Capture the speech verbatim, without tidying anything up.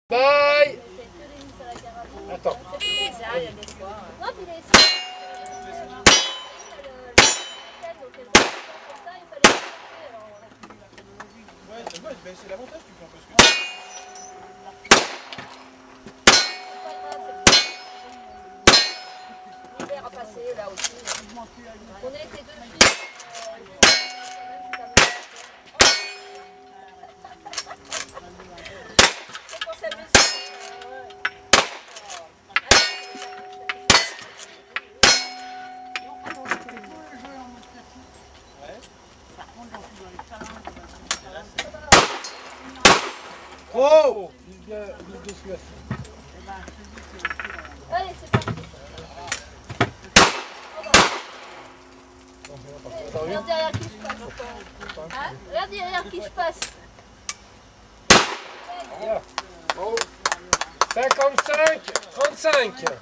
Bye. Attends. Non, puis les... Ouais, c'est l'avantage du plan parce que... L'hiver a passé là aussi. On était deux filles. C'est pour s'amuser. Oh, vise bien, vise dessus assez. Allez, c'est parti. Regarde derrière qui je passe. Hein? Regarde derrière qui je passe. Voilà. Bravo. cinquante-cinq, trente-cinq.